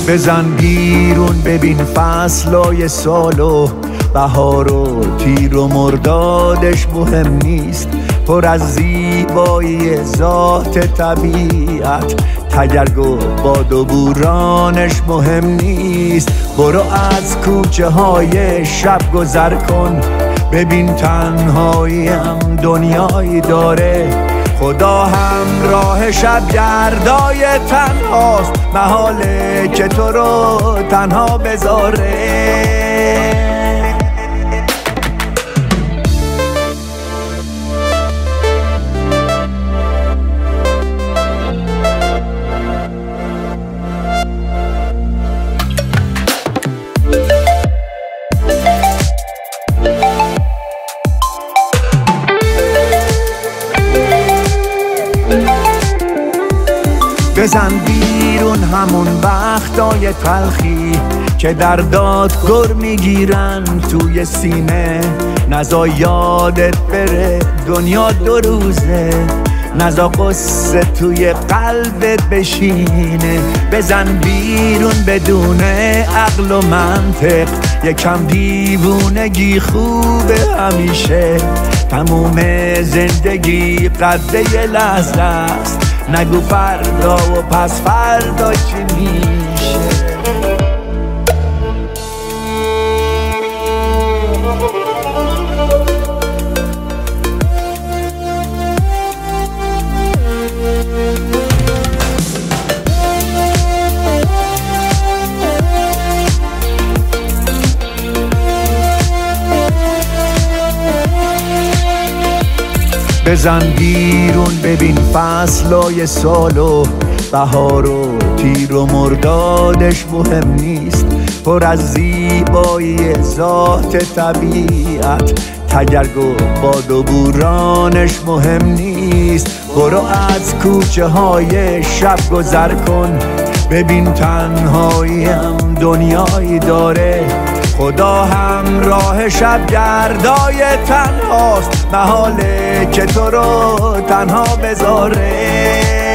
بزن بیرون ببین فصلای سال و بهار و تیر و مردادش مهم نیست، پر از زیبایی ذات طبیعت، تگرگ و باد و بورانش مهم نیست. برو از کوچه های شب گذر کن، ببین تنهاییم دنیایی داره، خدا هم راه شب گردای تنهاست، محاله که تو رو تنها بذاره. بزن بیرون همون وقتای تلخی که در دادگر میگیرن توی سینه، نزا یادت بره دنیا دو روزه، نزا قصه توی قلبت بشینه. بزن بیرون بدون عقل و منطق، یکم دیوونگی خوبه همیشه، تموم زندگی قدر یه لحظه است، نگو فردا و پس فردا چی میشه. بزن بیرون ببین فصلای سال و بهار و تیر و مردادش مهم نیست، پر از زیبایی ذات طبیعت، تگرگ و باد و بورانش مهم نیست. برو از کوچه های شب گذر کن، ببین تنهاییم دنیایی داره، خدا هم راه شب گردای تنهاست، محاله که تو رو تنها بذاره.